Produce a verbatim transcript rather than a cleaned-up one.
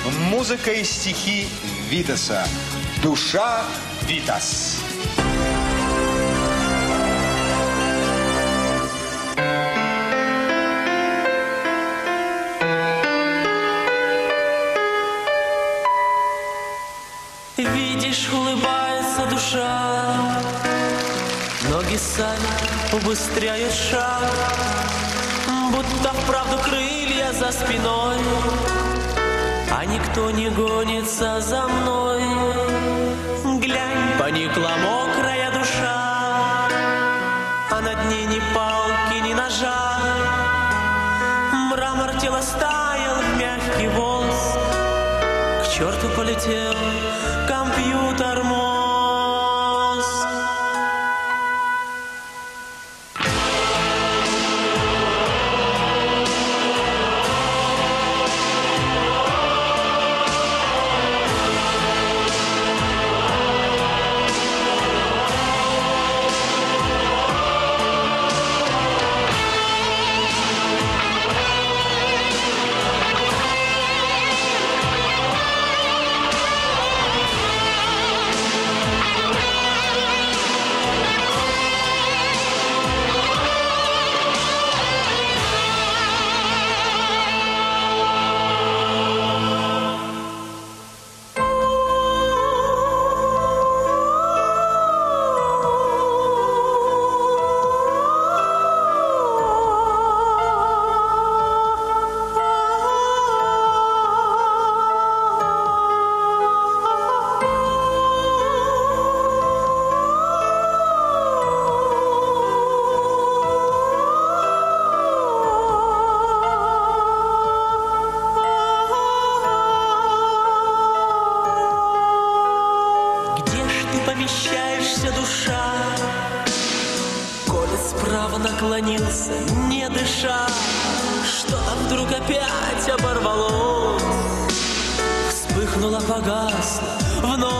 Музыка и стихи Витаса. Душа Витас. Видишь, улыбается душа, ноги сами убыстряют шаг, будто вправду крылья за спиной, а никто не гонится за мной. Глянь, поникла мокрая душа, а на дне ни палки, ни ножа. Мрамор тела стаял в мягкий волос, к черту полетел компьютер мозг. Помещаешься, душа, коли справа наклонился, не дыша, что-то вдруг опять оборвалось, вспыхнуло, погасло, вновь